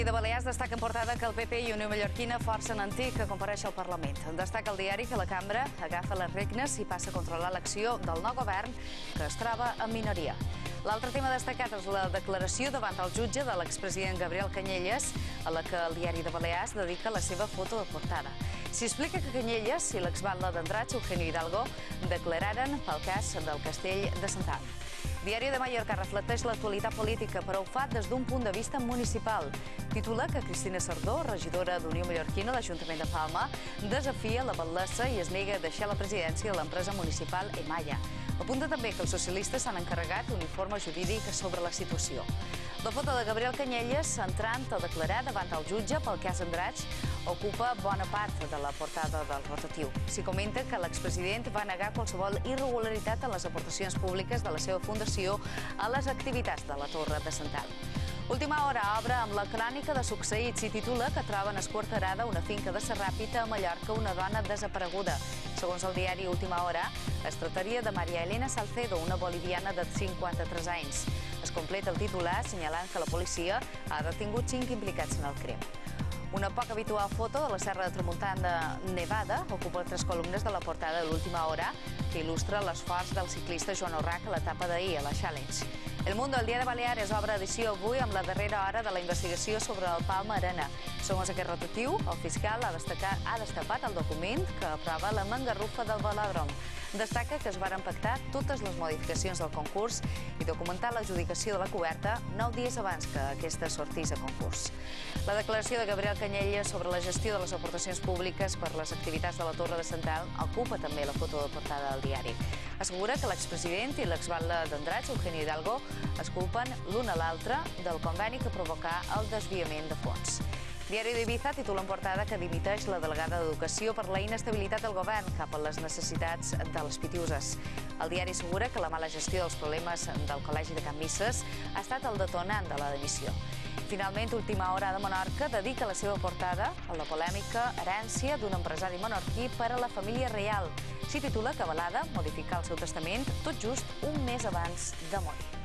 de Balears destaca en portada que el PP i Unió Mallorquina forcen Antic que compareix al Parlament. Destaca el diari que la cambra agafa les regnes i passa a controlar l'acció del nou govern que es troba en minoria. L'altre tema destacat és la declaració davant el jutge de l'expresident Gabriel Cañellas, a la que el diari de Balears dedica la seva foto de portada. S'hi explica que Cañellas i l'exbatlle d'Andratx, Eugenio Hidalgo, declararen pel cas del castell de Santa Anna. Diari de Mallorca reflecteix l'actualitat política, però ho fa des d'un punt de vista municipal. Titula que Cristina Sardó, regidora d'Unió Mallorquina a l'Ajuntament de Palma, desafia la batlessa i es nega a deixar la presidència de l'empresa municipal Emaya. Apunta també que els socialistes s'han encarregat un informe jurídic sobre la situació. La foto de Gabriel Cañellas, entrant a declarar davant el jutge pel cas Andratx, ocupa bona part de la portada del rotatiu. S'hi comenta que l'expresident va negar qualsevol irregularitat en les aportacions públiques de la seva fundació a les activitats de la Torre de Santa Anna. Última hora obre amb la crònica de succeïts i titula que troben esquarterada una finca de Serràpita a Mallorca una dona desapareguda. Segons el diari Última Hora, es tractaria de María Elena Salcedo, una boliviana de 53 anys. Es completa el titular assenyalant que la policia ha detingut 5 implicats en el crim. Una poc habitual foto de la Serra de Tramuntana de Nevada ocupa 3 columnes de la portada de l'Última Hora que il·lustra l'esforç del ciclista Joan Orrac a l'etapa d'ahir a la Challenge. El Mundo, el dia de Baleares, obre edició avui amb la darrera hora de la investigació sobre el Palma Arena. Segons aquest rotatiu, el fiscal ha destapat el document que aprova la mangarrufa del velòdrom. Destaca que es varen pactar totes les modificacions del concurs i documentar l'adjudicació de la coberta 9 dies abans que aquesta sortís a concurs. La declaració de Gabriel Cañellas sobre la gestió de les aportacions públiques per les activitats de la Torre de Santa Anna ocupa també la foto de portada del diari. Assegura que l'expresident i l'exbatlle d'Andratx, Eugenio Hidalgo, es culpen l'un a l'altre del conveni que provocà el desviament de fons. Diari d'Ibiza titula en portada que dimiteix la delegada d'Educació per la inestabilitat del govern cap a les necessitats de les Pitiuses. El diari assegura que la mala gestió dels problemes del Col·legi de Can Misses ha estat el detonant de la dimissió. Finalment, Última Hora de Menorca dedica la seva portada a la polèmica herència d'un empresari menorquí per a la família reial. S'hi titula que Balada modifica el seu testament tot just un mes abans de morir.